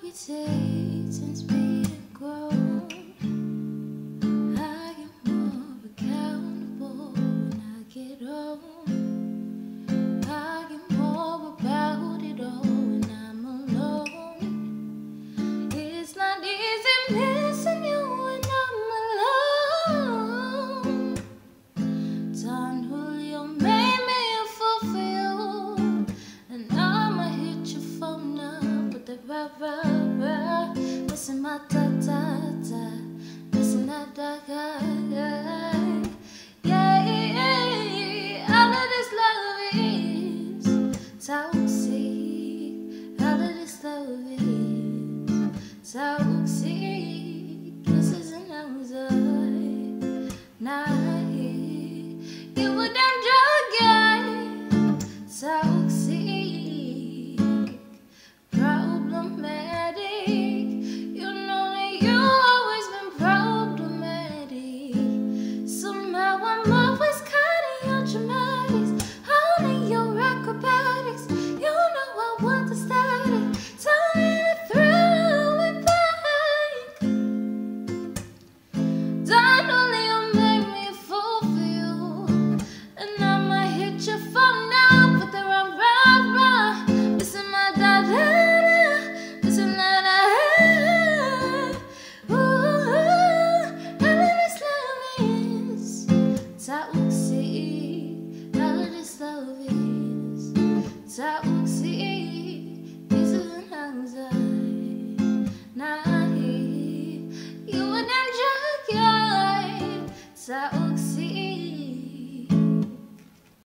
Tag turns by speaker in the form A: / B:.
A: it takes since being grown. I get more accountable when I get old. I get more about it all when I'm alone. It's not easy missing you when I'm alone. Don Julio made me fulfill, and I'ma hit your phone up with the rah-rah-rah, missing my ta-ta-ta, missing that da-ga-ga. Yeah, all of this love is toxic. All of this love is toxic. Kisses and hugs are not here. You a damn drug guy. Toxic, problematic. You know that you always been problematic. Somehow I'm always cutting your dramatics, holding your acrobatics. You know I want the static. Tell me to throw it back. Don't only make me fulfill, and I'ma hit your phone now with the rah-rah-rah, missing my da-da-da, missing that ooh, all of this love is toxic. All of this love is toxic.